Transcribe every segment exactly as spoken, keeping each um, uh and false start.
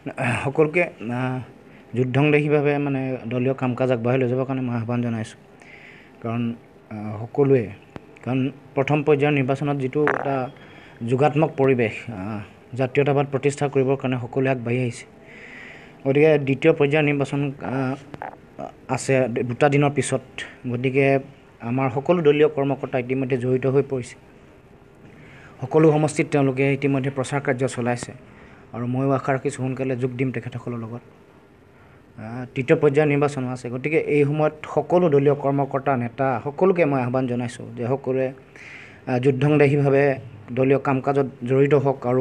সকলোকে যুদ্ধংদেহীভাৱে মানে দলীয় কাম কাজ আগবঢ়াই লৈ যাবৰ কাৰণে মই আহ্বান জনাইছোঁ। কাৰণ সকলোৱে কাৰণ প্ৰথম পৰ্যায়ৰ নিৰ্বাচনত যিটো এটা যোগাত্মক পৰিৱেশ জাতীয়তাবাদ প্ৰতিষ্ঠা কৰিবৰ কাৰণে সকলোৱে আগবাঢ়ি আহিছে। গতিকে দ্বিতীয় পৰ্যায়ৰ নিৰ্বাচন আছে দুটা দিনৰ পিছত। গতিকে আমাৰ সকলো দলীয় কৰ্মকৰ্তা ইতিমধ্যে জড়িত হৈ পৰিছে। সকলো সমষ্টিত তেওঁলোকে ইতিমধ্যে প্ৰচাৰ কাৰ্য চলাইছে আৰু ময়ো আশা ৰাখিছোঁ সোনকালে যোগ দিম তেখেতসকলৰ লগত। তৃতীয় পৰ্যায়ৰ নিৰ্বাচন আছে। গতিকে এই সময়ত সকলো দলীয় কৰ্মকৰ্তা নেতা সকলোকে মই আহ্বান জনাইছোঁ যে সকলোৱে যুদ্ধংদেহীভাৱে দলীয় কাম কাজত জড়িত হওক আৰু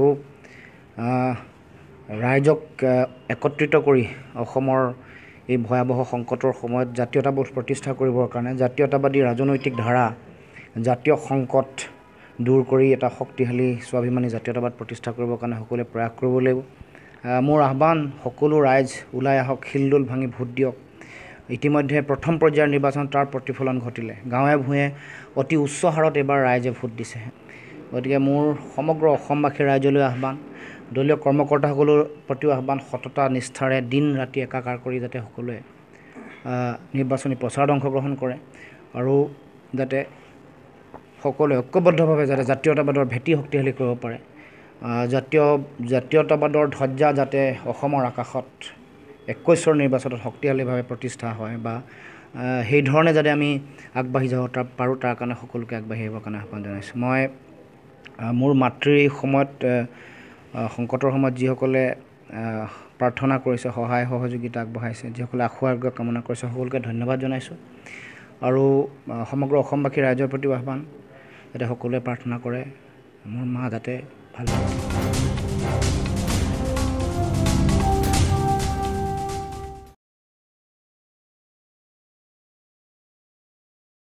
ৰাইজক একত্ৰিত কৰি অসমৰ এই ভয়াৱহ সংকটৰ সময়ত জাতীয়তাবোধ প্ৰতিষ্ঠা কৰিবৰ কাৰণে জাতীয়তাবাদী ৰাজনৈতিক ধাৰা জাতীয় সংকট দূৰ কৰি এটা শক্তিশালী স্বাভিমানী জাতীয়তাবাদ প্ৰতিষ্ঠা কৰিবৰ কাৰণে সকলোৱে প্ৰয়াস কৰিব লাগিব। মোৰ আহ্বান সকলো ৰাইজ ওলাই আহক, শিলদৌল ভাঙি ভোট দিয়ক। ইতিমধ্যে প্ৰথম পৰ্যায়ৰ নিৰ্বাচন তাৰ প্ৰতিফলন ঘটিলে। গাঁৱে ভূঞে অতি উচ্চ হাৰত এইবাৰ ৰাইজে ভোট দিছে। গতিকে মোৰ সমগ্ৰ অসমবাসী ৰাইজলৈ আহ্বান, দলীয় কৰ্মকৰ্তাসকলৰ প্ৰতিও আহ্বান, সততা নিষ্ঠাৰে দিন ৰাতি একাকাৰ কৰি যাতে সকলোৱে নিৰ্বাচনী প্ৰচাৰত অংশগ্ৰহণ কৰে আৰু যাতে সকলোৱে ঐক্যবদ্ধভাৱে যাতে জাতীয়তাবাদৰ ভেটি শক্তিশালী কৰিব পাৰে। জাতীয় জাতীয়তাবাদৰ ধ্বজা যাতে অসমৰ আকাশত একৈছৰ নিৰ্বাচনত শক্তিশালীভাৱে প্ৰতিষ্ঠা হয় বা সেই ধৰণে যাতে আমি আগবাঢ়ি যাব তাৰ পাৰোঁ তাৰ কাৰণে সকলোকে আগবাঢ়ি আহিবৰ কাৰণে আহ্বান জনাইছোঁ। মই মোৰ মাতৃৰ সময়ত সংকটৰ সময়ত যিসকলে প্ৰাৰ্থনা কৰিছে, সহায় সহযোগিতা আগবঢ়াইছে, যিসকলে আশু আৰোগ্য কামনা কৰিছে সকলোকে ধন্যবাদ জনাইছোঁ। আৰু সমগ্ৰ অসমবাসী ৰাইজৰ প্ৰতিও আহ্বান যাতে সকলোৱে প্ৰাৰ্থনা কৰে মোৰ মা যাতে ভাল